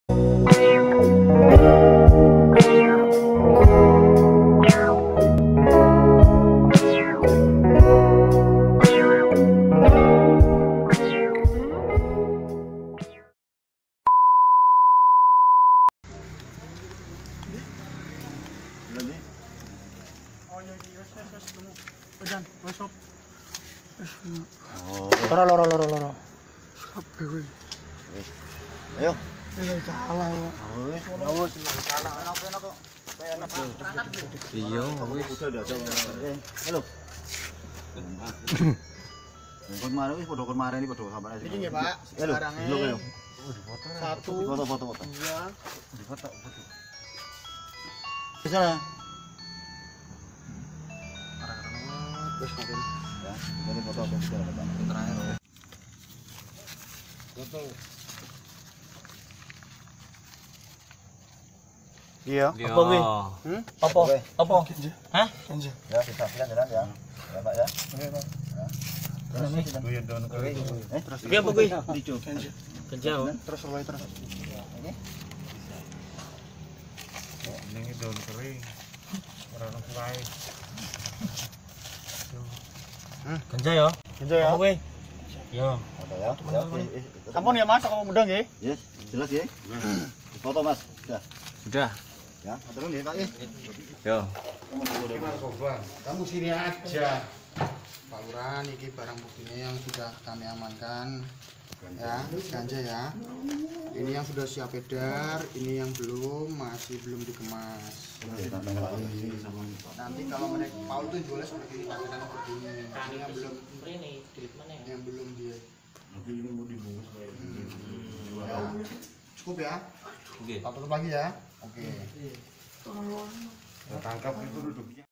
Loro. Ayo. Salah. Iya, halo. Kon mare wis padha kon mare iki padha sampeyan. Iki nggih, Pak. Sekarangnya. Satu. Foto. 2. Foto. Bisa. Terus mungkin Ya, ini foto bisa Pak. Terakhir. Foto. iya. Apa kuwi? Apa? Hah? Ya, bisa jalan ya. Ya, Pak ya. Oke, Pak. Terus Kuwi apa kuwi? Dicu. Kenjau. Terus mulai terus. Ini. Ini daun kering. Ora ono kuwae. Kenjau ya. Gitu ya. Apa kuwi? Yo. Foto ya. Ya, oke. Sampun ya Mas, aku mudah nggih. Yes, jelas ya. Foto Mas. Sudah. Sudah. Ya, terus ya Pak ya. Yo. Kamu sini aja. Pak Lurah, ini barang buktinya yang sudah kami amankan. Ya, ganja ya. Ini yang sudah siap edar, ini yang masih belum dikemas. Nanti kalau mereka Paul tuh jualnya seperti ini, paketan seperti ini. Ini yang belum dia. Ya. Cukup ya? Oke. Tak tutup lagi ya? Oke. Tangkap itu duduknya.